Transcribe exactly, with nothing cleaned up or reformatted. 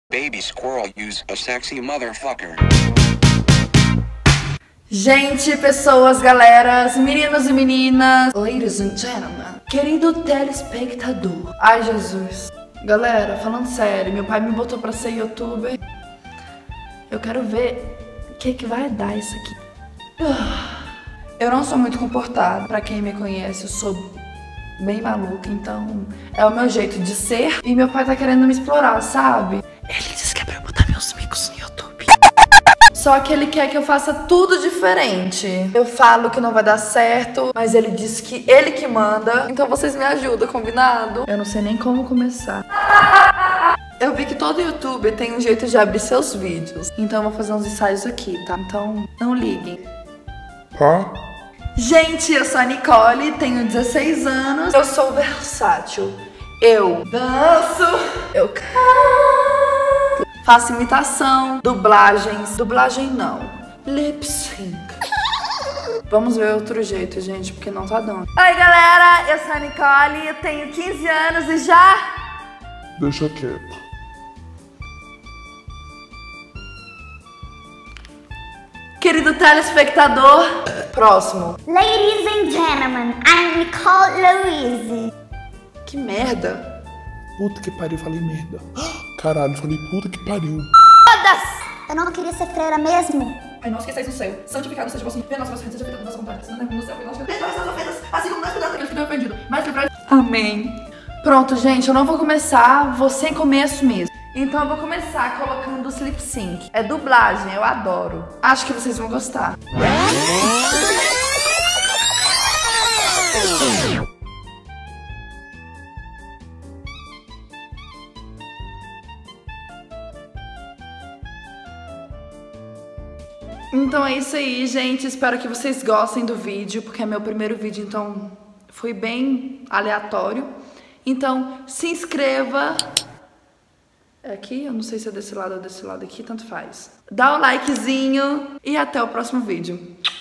Baby squirrel use a sexy motherfucker. Gente, pessoas, galeras, meninos e meninas, ladies and gentlemen, querido telespectador. Ai, Jesus. Galera, falando sério, meu pai me botou pra ser youtuber. Eu quero ver o que que vai dar isso aqui. Eu não sou muito comportada. Pra quem me conhece, eu sou bem maluca, então é o meu jeito de ser. E meu pai tá querendo me explorar, sabe? Ele disse que é pra eu botar meus micos no YouTube. Só que ele quer que eu faça tudo diferente. Eu falo que não vai dar certo, mas ele disse que ele que manda. Então vocês me ajudam, combinado? Eu não sei nem como começar. Eu vi que todo youtuber tem um jeito de abrir seus vídeos. Então eu vou fazer uns ensaios aqui, tá? Então não liguem. Hã? Gente, eu sou a Nicole, tenho dezesseis anos. Eu sou versátil. Eu danço, eu canto, faço imitação, dublagens. Dublagem não, lip sync. Vamos ver outro jeito, gente, porque não tá dando. Oi, galera, eu sou a Nicole, eu tenho quinze anos e já... Deixa quieto. Querido telespectador, próximo. Ladies and gentlemen, I'm Nicole Louise. Que merda. Puta que pariu, falei merda. Caralho, falei puta que pariu. Foda-se! Eu não queria ser freira mesmo. Ai, não esqueçais no céu. Santificado seja o vosso nome. Venha nossa seja feita a vossa vontade. Senão no céu, nós perdoai as ofensas, assim como nós cuidamos daqueles que têm ofendido. Mas livrai. Amém. Pronto, gente, eu não vou começar, vou sem começo mesmo. Então eu vou começar colocando o lip sync. É dublagem, eu adoro. Acho que vocês vão gostar. Então é isso aí, gente. Espero que vocês gostem do vídeo, porque é meu primeiro vídeo, então foi bem aleatório. Então se inscreva. É aqui? Eu não sei se é desse lado ou desse lado aqui, tanto faz. Dá o likezinho e até o próximo vídeo.